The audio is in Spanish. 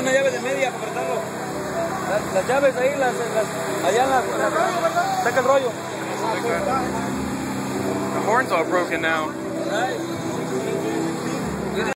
una llave de media para apretarlo. Las llaves ahí, allá en saca el rollo. The horn's all broken now. Nice.